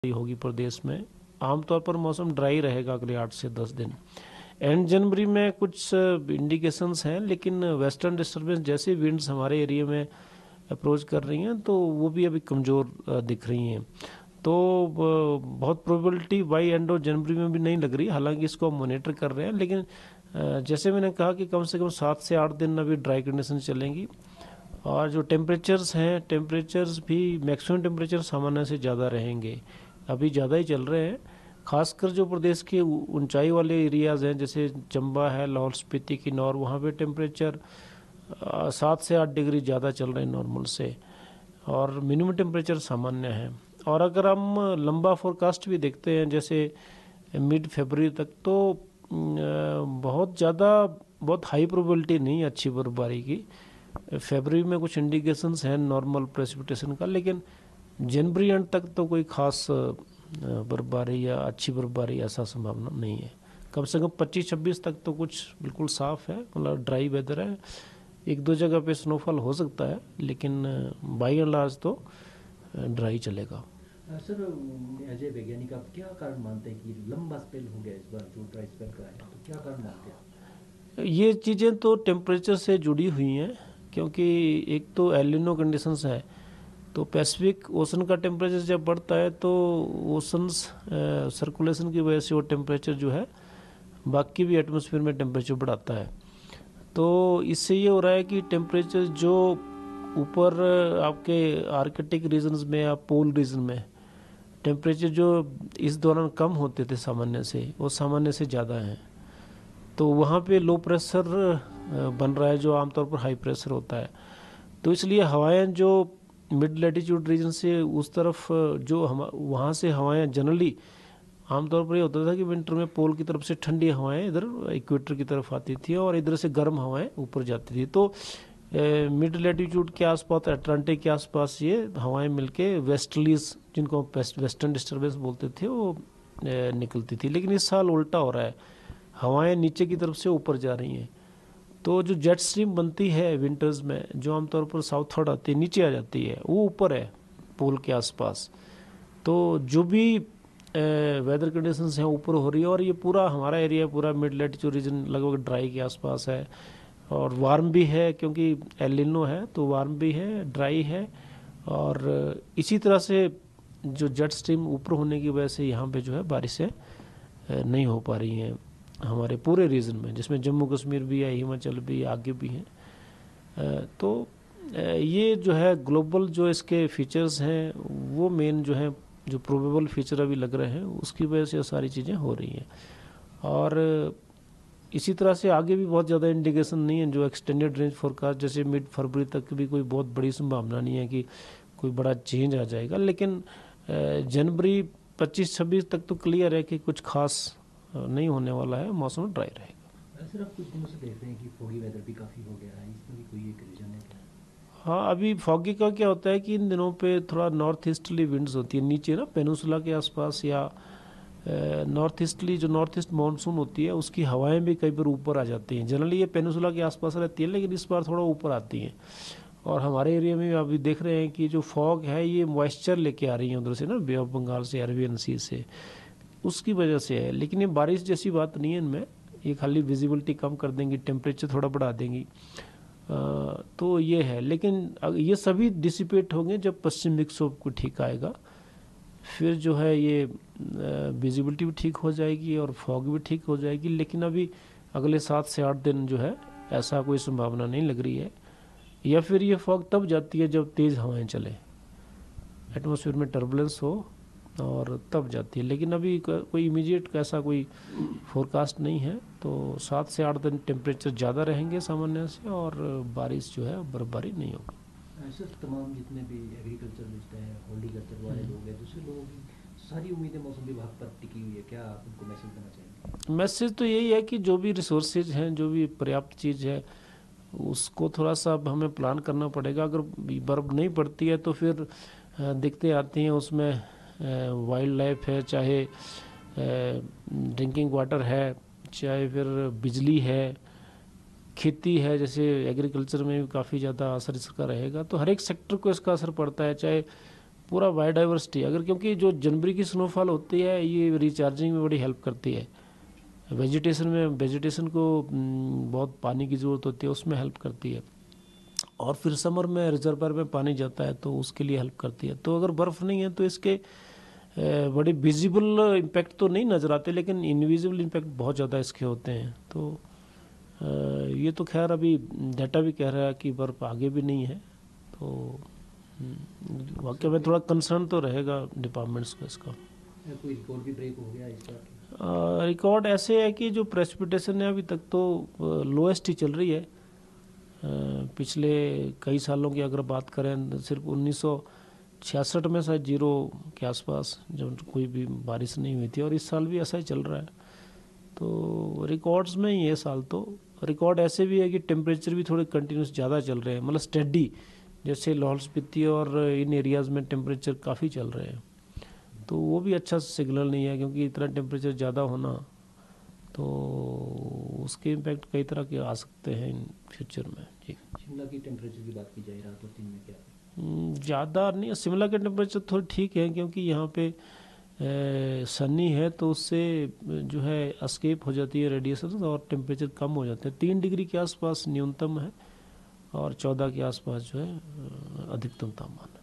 होगी प्रदेश में। आमतौर पर मौसम ड्राई रहेगा अगले 8 से 10 दिन। एंड जनवरी में कुछ इंडिकेशंस हैं, लेकिन वेस्टर्न डिस्टर्बेंस जैसे विंड्स हमारे एरिया में अप्रोच कर रही हैं तो वो भी अभी कमज़ोर दिख रही हैं। तो बहुत प्रोबेबिलिटी बाई एंड ऑफ जनवरी में भी नहीं लग रही, हालांकि इसको हम मॉनिटर कर रहे हैं। लेकिन जैसे मैंने कहा कि कम से कम 7 से 8 दिन अभी ड्राई कंडीशन चलेंगी। और जो टेम्परेचर्स हैं, टेम्परेचर्स भी मैक्सिमम टेम्परेचर सामान्य से ज़्यादा रहेंगे, अभी ज़्यादा ही चल रहे हैं। खासकर जो प्रदेश के ऊंचाई वाले एरियाज़ हैं, जैसे चंबा है, लाहौल स्पीति, किन्नौर, वहाँ पे टेम्परेचर 7 से 8 डिग्री ज़्यादा चल रहे हैं नॉर्मल से, और मिनिमम टेम्परेचर सामान्य है। और अगर हम लंबा फोरकास्ट भी देखते हैं, जैसे मिड फरवरी तक, तो बहुत हाई प्रोबेबिलिटी नहीं है अच्छी बर्फबारी की। फरवरी में कुछ इंडिकेशंस हैं नॉर्मल प्रेसिपिटेशन का, लेकिन जनवरी एंड तक तो कोई खास बर्फबारी या अच्छी बर्फबारी ऐसा संभावना नहीं है। कम से कम 25-26 तक तो कुछ बिल्कुल साफ है, मतलब ड्राई वेदर है। एक दो जगह पे स्नोफॉल हो सकता है, लेकिन बाई एंड लार्ज तो ड्राई चलेगा। सर, एज ए वैज्ञानिक आप क्या कारण मानते हैं कि लंबा स्पेल हो गया इस बार जो ड्राई स्पेल का है, तो क्या कारण मानते हैं? ये चीज़ें तो टेम्परेचर से जुड़ी हुई हैं, क्योंकि एक तो एल नीनो कंडीशंस है, तो पैसिफिक ओशन का टेम्परेचर जब बढ़ता है तो ओशंस सर्कुलेशन की वजह से वो टेम्परेचर जो है बाकी भी एटमॉस्फेयर में टेम्परेचर बढ़ाता है। तो इससे ये हो रहा है कि टेम्परेचर जो ऊपर आपके आर्कटिक रीजन्स में या पोल रीजन में टेम्परेचर जो इस दौरान कम होते थे सामान्य से, वो सामान्य से ज़्यादा हैं। तो वहाँ पे लो प्रेशर बन रहा है जो आमतौर पर हाई प्रेशर होता है। तो इसलिए हवाएं जो मिड लैटिट्यूड रीजन से उस तरफ जो हम वहाँ से हवाएं जनरली आमतौर पर ये होता था कि विंटर में पोल की तरफ से ठंडी हवाएं इधर इक्वेटर की तरफ आती थी और इधर से गर्म हवाएं ऊपर जाती थी। तो मिड लैटिट्यूड के आसपास, अटलांटिक के आसपास ये हवाएं मिलके वेस्टर्लीज, जिनको वेस्टर्न डिस्टर्बेंस बोलते थे, वो निकलती थी। लेकिन इस साल उल्टा हो रहा है, हवाएं नीचे की तरफ से ऊपर जा रही हैं। तो जो जेट स्ट्रीम बनती है विंटर्स में, जो आमतौर पर साउथवर्ड आती है, नीचे आ जाती है, वो ऊपर है पोल के आसपास। तो जो भी वेदर कंडीशंस हैं ऊपर हो रही है, और ये पूरा हमारा एरिया, पूरा मिड लैटिट्यूड रीजन लगभग ड्राई के आसपास है, और वार्म भी है क्योंकि एल नीनो है, तो वार्म भी है, ड्राई है। और इसी तरह से जो जेट स्ट्रीम ऊपर होने की वजह से यहाँ पे जो है बारिशें नहीं हो पा रही हैं हमारे पूरे रीजन में, जिसमें जम्मू कश्मीर भी है, हिमाचल भी है, आगे भी हैं। तो ये जो है ग्लोबल जो इसके फीचर्स हैं, वो मेन जो है, जो प्रोबेबल फीचर अभी लग रहे हैं, उसकी वजह से सारी चीज़ें हो रही हैं। और इसी तरह से आगे भी बहुत ज़्यादा इंडिकेशन नहीं है। जो एक्सटेंडेड रेंज फोरकास्ट, जैसे मिड फरवरी तक भी कोई बहुत बड़ी संभावना नहीं है कि कोई बड़ा चेंज आ जाएगा। लेकिन जनवरी 25-26 तक तो क्लियर है कि कुछ खास नहीं होने वाला है, मौसम ड्राई रहेगा। सर, आप कुछ दिनों से देख रहे हैं कि फॉगी वेदर भी काफ़ी हो गया है, इसमें भी कोई एक रीजन है क्या? हाँ, अभी फॉगी का क्या होता है कि इन दिनों पे थोड़ा नॉर्थ ईस्टली विंड्स होती है नीचे ना, पेनिनसुला के आसपास, या नॉर्थ ईस्टली, जो नॉर्थ ईस्ट मानसून होती है उसकी हवाएं भी कई बार ऊपर आ जाती हैं। जनरली ये पेनिनसुला के आसपास रहती है, लेकिन इस बार थोड़ा ऊपर आती हैं। और हमारे एरिया में अभी देख रहे हैं कि जो फॉग है ये मॉइस्चर लेके आ रही है उधर से ना, बे ऑफ बंगाल से, अरबियन सी से, उसकी वजह से है। लेकिन ये बारिश जैसी बात नहीं है इनमें, ये खाली विजिबिलिटी कम कर देंगी, टेम्परेचर थोड़ा बढ़ा देंगी। तो ये है। लेकिन ये सभी डिसिपेट होंगे जब पश्चिम विक्षोभ को ठीक आएगा, फिर जो है ये विजिबिलिटी भी ठीक हो जाएगी और फॉग भी ठीक हो जाएगी। लेकिन अभी अगले 7 से 8 दिन जो है ऐसा कोई संभावना नहीं लग रही है। या फिर ये फॉग तब जाती है जब तेज़ हवाएं चले, एटमॉस्फेयर में टर्बुलेंस हो, और तब जाती है। लेकिन अभी कोई इमीडिएट ऐसा कोई फोरकास्ट नहीं है। तो 7 से 8 दिन टेम्परेचर ज़्यादा रहेंगे सामान्य से, और बारिश जो है, बर्फबारी नहीं होगी। सर, तमाम जितने भी एग्रीकल्चरिस्ट हैं, हॉर्टिकल्चर वाले लोग हैं, दूसरे लोगों की सारी उम्मीदें मौसम विभाग पर टिकी हुई है, क्या आप उनको मैसेज देना चाहेंगे? मैसेज तो यही है कि जो भी रिसोर्सेज हैं, जो भी पर्याप्त चीज़ है, उसको थोड़ा सा अब हमें प्लान करना पड़ेगा। अगर बर्फ़ नहीं पड़ती है तो फिर दिक्कतें आती हैं उसमें। वाइल्ड लाइफ है, चाहे ड्रिंकिंग वाटर है, चाहे फिर बिजली है, खेती है, जैसे एग्रीकल्चर में भी काफ़ी ज़्यादा असर इसका रहेगा। तो हर एक सेक्टर को इसका असर पड़ता है, चाहे पूरा बायोडाइवर्सिटी अगर, क्योंकि जो जनवरी की स्नोफॉल होती है ये रिचार्जिंग में बड़ी हेल्प करती है, वेजिटेशन को बहुत पानी की ज़रूरत होती है, उसमें हेल्प करती है। और फिर समर में रिजर्वर में पानी जाता है तो उसके लिए हेल्प करती है। तो अगर बर्फ़ नहीं है तो इसके बड़े विजिबल इम्पैक्ट तो नहीं नज़र आते, लेकिन इनविजिबल इम्पैक्ट बहुत ज़्यादा इसके होते हैं। तो ये तो खैर अभी डाटा भी कह रहा है कि बर्फ़ आगे भी नहीं है, तो वाकई में थोड़ा कंसर्न तो रहेगा डिपार्टमेंट्स को इसका। कोई रिकॉर्ड भी ब्रेक हो गया इस बार? रिकॉर्ड ऐसे है कि जो प्रेसिपिटेशन है अभी तक तो लोएस्ट ही चल रही है। पिछले कई सालों की अगर बात करें, सिर्फ 1966 में शायद 0 के आसपास जब कोई भी बारिश नहीं हुई थी, और इस साल भी ऐसा ही चल रहा है। तो रिकॉर्ड्स में ही है साल। तो रिकॉर्ड ऐसे भी है कि टेम्परेचर भी थोड़े कंटिन्यूस ज़्यादा चल रहे हैं, मतलब स्टेडी, जैसे लाहौल स्पीति और इन एरियाज़ में टेम्परेचर काफ़ी चल रहे हैं। तो वो भी अच्छा सिग्नल नहीं है, क्योंकि इतना टेम्परेचर ज़्यादा होना तो उसके इम्पैक्ट कई तरह के आ सकते हैं इन फ्यूचर में। जी, शिमला की टेम्परेचर की बात की जाए रात और दिन में क्या? ज़्यादा नहीं, शिमला के टेम्परेचर थोड़े ठीक है, क्योंकि यहाँ पे सनी है तो उससे जो है एस्केप हो जाती है रेडिएशन और टेम्परेचर कम हो जाते हैं। 3 डिग्री के आसपास न्यूनतम है और 14 के आसपास जो है अधिकतम तापमान है।